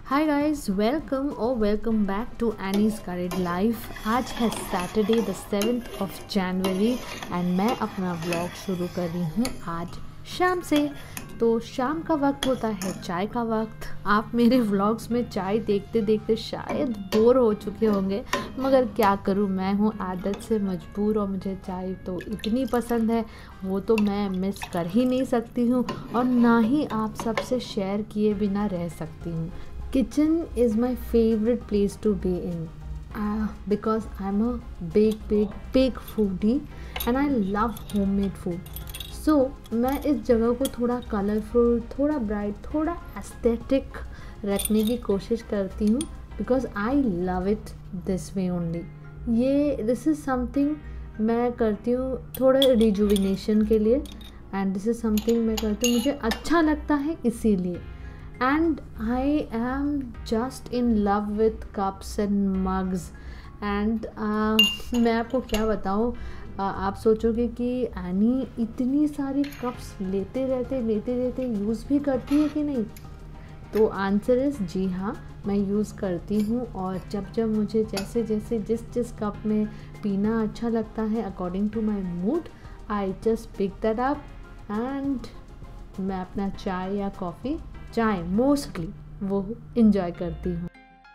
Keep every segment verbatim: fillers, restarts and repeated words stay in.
हाय guys, welcome और welcome back to Annie's करेड life. आज है Saturday the seventh of January and मैं अपना व्लॉग शुरू कर रही हूँ आज शाम से। तो शाम का वक्त होता है चाय का वक्त। आप मेरे व्लॉग्स में चाय देखते देखते शायद बोर हो चुके होंगे, मगर क्या करूँ, मैं हूँ आदत से मजबूर और मुझे चाय तो इतनी पसंद है, वो तो मैं मिस कर ही नहीं सकती हूँ और ना ही आप सबसे शेयर किए बिना रह सकती हूँ। Kitchen is my favorite place to be in uh, because I'm a big big big foodie and I love homemade food. So मैं इस जगह को थोड़ा कलरफुल, थोड़ा ब्राइट, थोड़ा एस्थेटिक रखने की कोशिश करती हूँ because I love it this way only. ये this is something मैं करती हूँ थोड़ा रिजुविनेशन के लिए and this is something मैं करती हूँ मुझे अच्छा लगता है इसीलिए। And I am just in love with cups and mugs and uh, मैं आपको क्या बताऊँ, uh, आप सोचोगे कि एनी इतनी सारी कप्स लेते रहते लेते रहते यूज़ भी करती है कि नहीं। तो आंसर इज़ जी हाँ, मैं यूज़ करती हूँ और जब जब मुझे जैसे जैसे जिस जिस कप में पीना अच्छा लगता है according to my mood, I just pick that up and मैं अपना चाय या कॉफ़ी, चाय मोस्टली वो इंजॉय करती हूँ।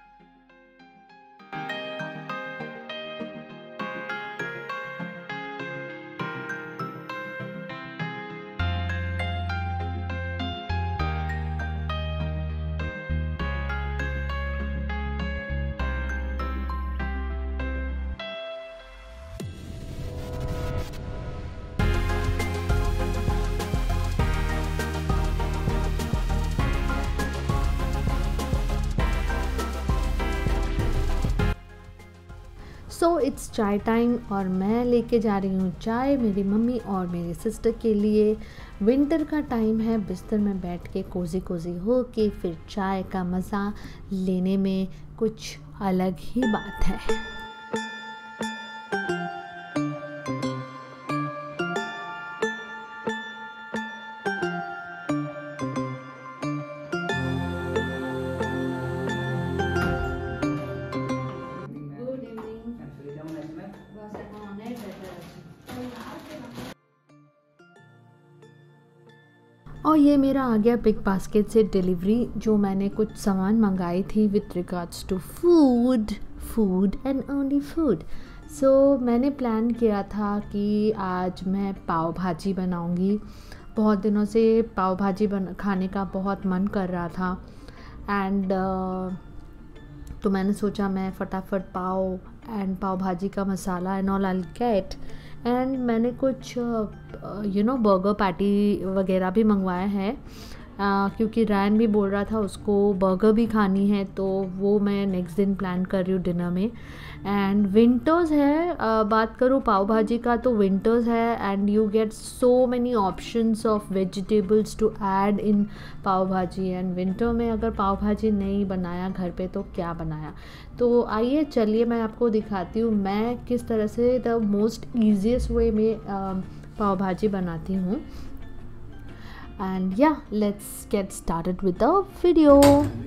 सो इट्स चाय टाइम और मैं लेके जा रही हूँ चाय मेरी मम्मी और मेरी सिस्टर के लिए। विंटर का टाइम है, बिस्तर में बैठ के कोजी कोजी हो के फिर चाय का मज़ा लेने में कुछ अलग ही बात है। और ये मेरा आ गया बिग बास्केट से डिलीवरी, जो मैंने कुछ सामान मंगाई थी with regards to food food and only food. So मैंने प्लान किया था कि आज मैं पाव भाजी बनाऊंगी। बहुत दिनों से पाव भाजी बन खाने का बहुत मन कर रहा था एंड uh, तो मैंने सोचा मैं फटाफट पाव एंड पाव भाजी का मसाला and all I get and मैंने कुछ यू नो बर्गर पैटी वगैरह भी मंगवाया है uh, क्योंकि रैन भी बोल रहा था उसको बर्गर भी खानी है, तो वो मैं नेक्स्ट दिन प्लान कर रही हूँ डिनर में। एंड विंटर्स है, uh, बात करूँ पाव भाजी का तो विंटर्स है and you get so many options of vegetables to add in pav bhaji and winter में अगर पाव भाजी नहीं बनाया घर पे तो क्या बनाया। तो आइए चलिए मैं आपको दिखाती हूँ मैं किस तरह से द मोस्ट ईजीएस्ट वे में uh, पाव भाजी बनाती हूँ। एंड या let's get started with the video.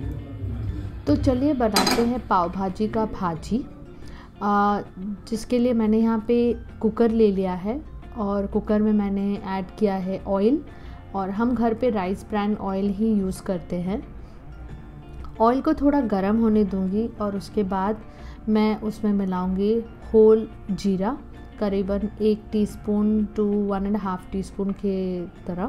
तो चलिए बनाते हैं पाव भाजी का भाजी, uh, जिसके लिए मैंने यहाँ पे कुकर ले लिया है और कुकर में मैंने ऐड किया है ऑयल और हम घर पे राइस ब्रांड ऑयल ही यूज़ करते हैं। ऑयल को थोड़ा गर्म होने दूंगी और उसके बाद मैं उसमें मिलाऊंगी होल जीरा, करीबन एक teaspoon to one and half teaspoon के तरह।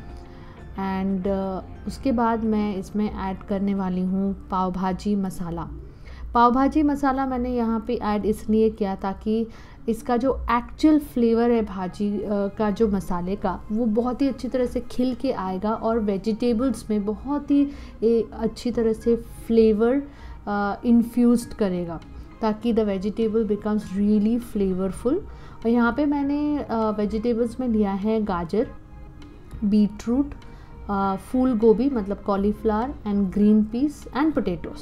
एंड uh, उसके बाद मैं इसमें ऐड करने वाली हूँ पाव भाजी मसाला। पाव भाजी मसाला मैंने यहाँ पे ऐड इसलिए किया ताकि इसका जो एक्चुअल फ्लेवर है भाजी uh, का जो मसाले का, वो बहुत ही अच्छी तरह से खिल के आएगा और वेजिटेबल्स में बहुत ही ए, अच्छी तरह से फ्लेवर इन्फ्यूज़ड करेगा ताकि the vegetable becomes really flavourful. और यहाँ पे मैंने वेजिटेबल्स uh, में लिया है गाजर, बीटरूट, Uh, फूल गोभी मतलब cauliflower and green peas and potatoes.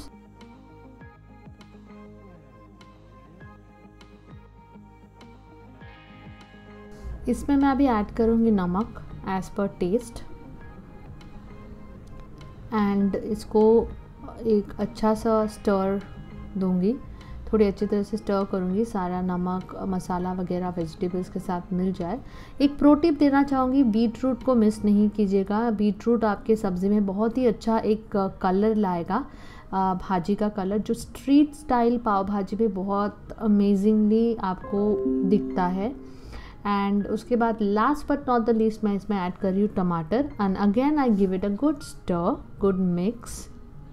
इसमें मैं अभी ऐड करूँगी नमक एज पर टेस्ट एंड इसको एक अच्छा सा स्टर दूंगी, थोड़ी अच्छी तरह से स्टर करूँगी, सारा नमक मसाला वगैरह वेजिटेबल्स के साथ मिल जाए। एक प्रो टिप देना चाहूँगी, बीट रूट को मिस नहीं कीजिएगा। बीट रूट आपके सब्ज़ी में बहुत ही अच्छा एक कलर लाएगा, भाजी का कलर, जो स्ट्रीट स्टाइल पाव भाजी में बहुत अमेजिंगली आपको दिखता है। एंड उसके बाद last but not the least मैं इसमें ऐड कर रही हूँ टमाटर, and again I give it a good stir, good mix.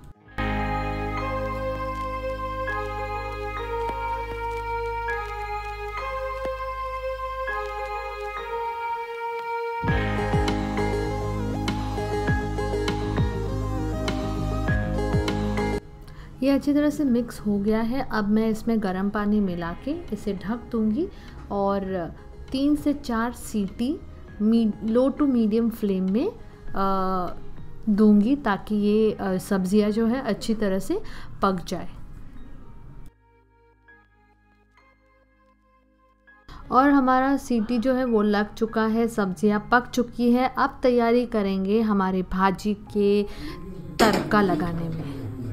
ये अच्छी तरह से मिक्स हो गया है। अब मैं इसमें गर्म पानी मिला के इसे ढक दूंगी और तीन से चार सीटी लो टू मीडियम फ्लेम में आ, दूंगी, ताकि ये सब्जियां जो है अच्छी तरह से पक जाए। और हमारा सीटी जो है वो लग चुका है, सब्जियां पक चुकी है। अब तैयारी करेंगे हमारी भाजी के तड़का लगाने में।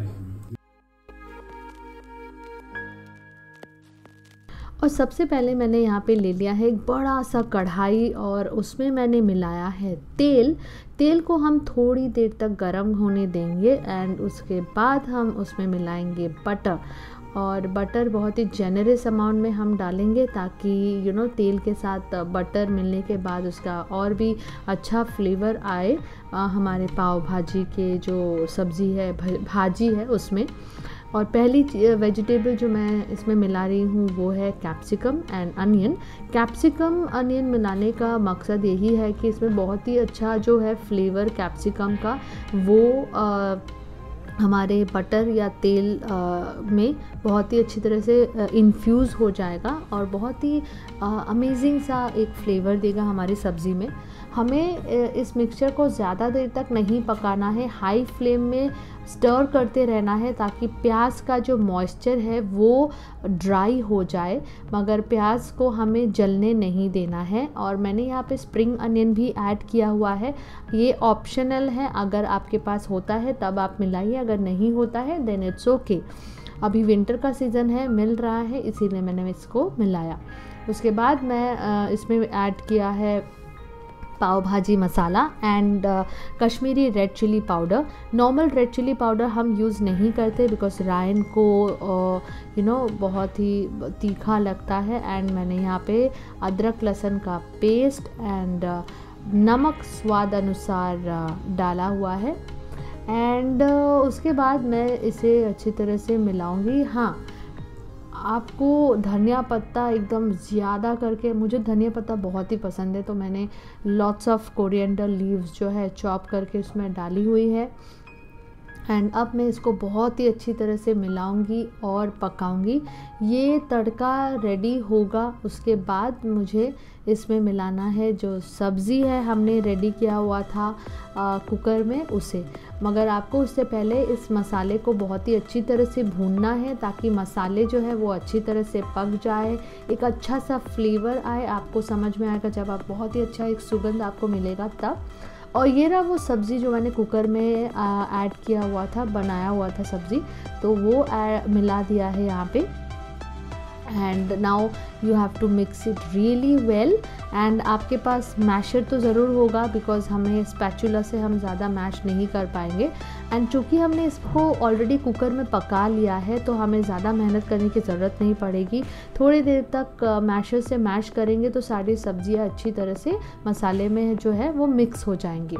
और सबसे पहले मैंने यहाँ पे ले लिया है एक बड़ा सा कढ़ाई और उसमें मैंने मिलाया है तेल। तेल को हम थोड़ी देर तक गर्म होने देंगे एंड उसके बाद हम उसमें मिलाएंगे बटर। और बटर बहुत ही जेनरस अमाउंट में हम डालेंगे, ताकि यू नो तेल के साथ बटर मिलने के बाद उसका और भी अच्छा फ्लेवर आए आ, हमारे पाव भाजी के जो सब्ज़ी है भाजी है उसमें। और पहली वेजिटेबल जो मैं इसमें मिला रही हूँ वो है capsicum and onion. Capsicum onion मिलाने का मकसद यही है कि इसमें बहुत ही अच्छा जो है फ्लेवर कैप्सिकम का वो आ, हमारे बटर या तेल आ, में बहुत ही अच्छी तरह से इन्फ्यूज़ हो जाएगा और बहुत ही अमेजिंग सा एक फ्लेवर देगा हमारी सब्ज़ी में। हमें इस मिक्सचर को ज़्यादा देर तक नहीं पकाना है, हाई फ्लेम में स्टर करते रहना है ताकि प्याज का जो मॉइस्चर है वो ड्राई हो जाए, मगर प्याज को हमें जलने नहीं देना है। और मैंने यहाँ पे स्प्रिंग अनियन भी ऐड किया हुआ है, ये ऑप्शनल है, अगर आपके पास होता है तब आप मिलाइए, अगर नहीं होता है देन इट्स ओके। अभी विंटर का सीज़न है, मिल रहा है, इसीलिए मैंने इसको मिलाया। उसके बाद मैं इसमें ऐड किया है pav bhaji masala and Kashmiri red chilli powder. Normal red chilli powder हम यूज़ नहीं करते बिकॉज रायन को यू नो बहुत ही तीखा लगता है। एंड मैंने यहाँ पे अदरक लहसुन का पेस्ट एंड uh, नमक स्वाद अनुसार uh, डाला हुआ है। एंड uh, उसके बाद मैं इसे अच्छी तरह से मिलाऊंगी। हाँ, आपको धनिया पत्ता एकदम ज़्यादा करके, मुझे धनिया पत्ता बहुत ही पसंद है तो मैंने लॉट्स ऑफ कोरिएंडर लीव्स जो है चॉप करके उसमें डाली हुई है। एंड अब मैं इसको बहुत ही अच्छी तरह से मिलाऊंगी और पकाऊंगी। ये तड़का रेडी होगा, उसके बाद मुझे इसमें मिलाना है जो सब्ज़ी है हमने रेडी किया हुआ था आ, कुकर में उसे। मगर आपको उससे पहले इस मसाले को बहुत ही अच्छी तरह से भूनना है ताकि मसाले जो है वो अच्छी तरह से पक जाए, एक अच्छा सा फ्लेवर आए। आपको समझ में आएगा जब आप बहुत ही अच्छा एक सुगंध आपको मिलेगा तब। और ये रहा वो सब्ज़ी जो मैंने कुकर में ऐड किया हुआ था, बनाया हुआ था सब्ज़ी, तो वो आ, मिला दिया है यहाँ पे। And now you have to mix it really well. And आपके पास मैशर तो ज़रूर होगा बिकॉज हमें स्पैचुला से हम ज़्यादा मैश नहीं कर पाएंगे। एंड चूँकि हमने इसको ऑलरेडी कुकर में पका लिया है तो हमें ज़्यादा मेहनत करने की ज़रूरत नहीं पड़ेगी। थोड़ी देर तक मैशर से मैश करेंगे तो सारी सब्जियां अच्छी तरह से मसाले में जो है वो मिक्स हो जाएंगी।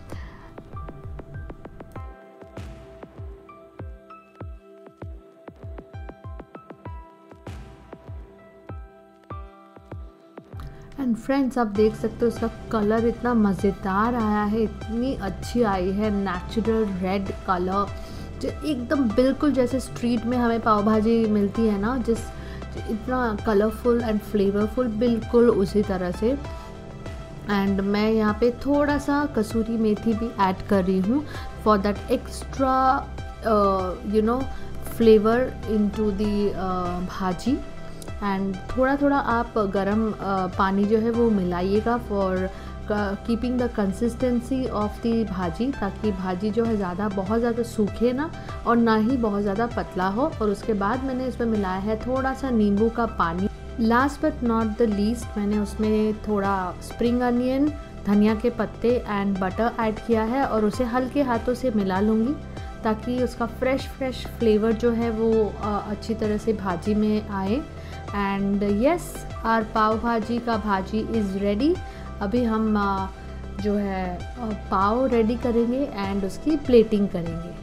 एंड फ्रेंड्स, आप देख सकते हो उसका कलर इतना मज़ेदार आया है, इतनी अच्छी आई है, नेचुरल रेड कलर जो एकदम बिल्कुल जैसे स्ट्रीट में हमें पाव भाजी मिलती है ना, जिस इतना कलरफुल एंड फ्लेवरफुल, बिल्कुल उसी तरह से। एंड मैं यहाँ पे थोड़ा सा कसूरी मेथी भी ऐड कर रही हूँ for that extra you know flavour into the bhaji. And थोड़ा थोड़ा आप गरम पानी जो है वो मिलाइएगा for keeping the consistency of the bhaji, ताकि भाजी जो है ज़्यादा बहुत ज़्यादा सूखे ना और ना ही बहुत ज़्यादा पतला हो। और उसके बाद मैंने इसमें मिलाया है थोड़ा सा नींबू का पानी। Last but not the least मैंने उसमें थोड़ा स्प्रिंग अनियन, धनिया के पत्ते एंड बटर ऐड किया है और उसे हल्के हाथों से मिला लूँगी ताकि उसका फ्रेश फ्रेश फ्लेवर जो है वो अच्छी तरह से भाजी में आए। एंड यस, आवर पाव भाजी का भाजी इज़ रेडी। अभी हम जो है पाव रेडी करेंगे एंड उसकी प्लेटिंग करेंगे।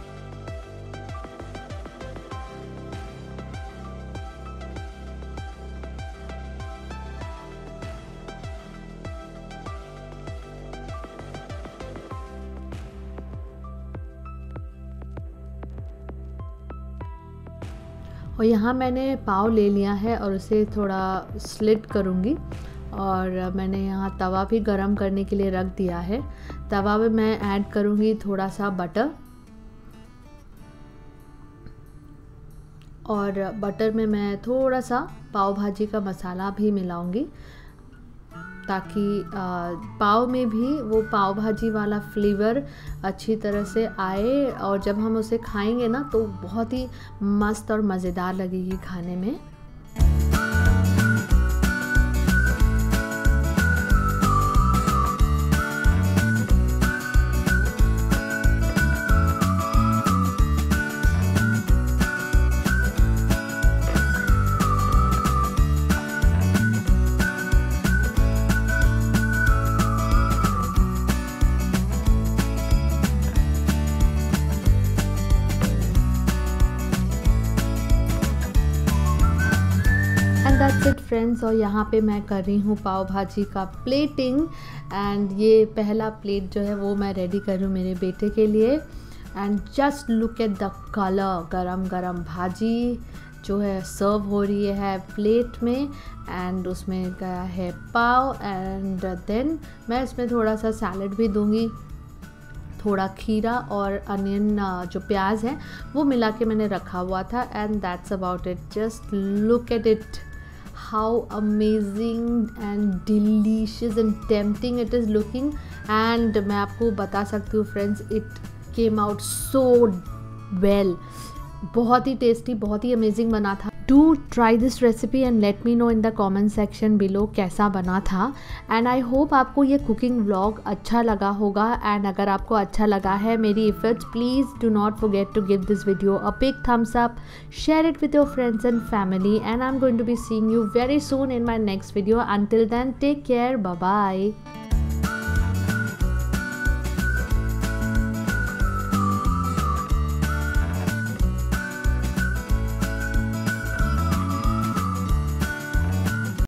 और यहाँ मैंने पाव ले लिया है और उसे थोड़ा स्लिट करूँगी। और मैंने यहाँ तवा भी गरम करने के लिए रख दिया है। तवा में मैं ऐड करूँगी थोड़ा सा बटर, और बटर में मैं थोड़ा सा पाव भाजी का मसाला भी मिलाऊंगी ताकि पाव में भी वो पाव भाजी वाला फ्लेवर अच्छी तरह से आए और जब हम उसे खाएंगे ना तो बहुत ही मस्त और मज़ेदार लगेगी खाने में। That's it friends. और यहाँ पे मैं कर रही हूँ पाव भाजी का प्लेटिंग एंड ये पहला प्लेट जो है वो मैं रेडी कर रही हूँ मेरे बेटे के लिए। And just look at the colour, गरम गरम भाजी जो है सर्व हो रही है प्लेट में एंड उसमें गया है पाव। एंड देन मैं इसमें थोड़ा सा सैलड भी दूँगी, थोड़ा खीरा और अनियन जो प्याज है वो मिला के मैंने रखा हुआ था। And that's about it. Just look at it, how amazing and delicious and tempting it is looking। and मैं आपको बता सकती हूँ friends, it came out so well, बहुत ही टेस्टी, बहुत ही अमेजिंग बना था। Do try this recipe and let me know in the comment section below कैसा बना था। एंड आई होप आपको ये कुकिंग व्लॉग अच्छा लगा होगा। एंड अगर आपको अच्छा लगा है मेरी efforts, please do not forget to give this video a big thumbs up, share it with your friends and family, and I am going to be seeing you very soon in my next video. Until then take care, bye bye.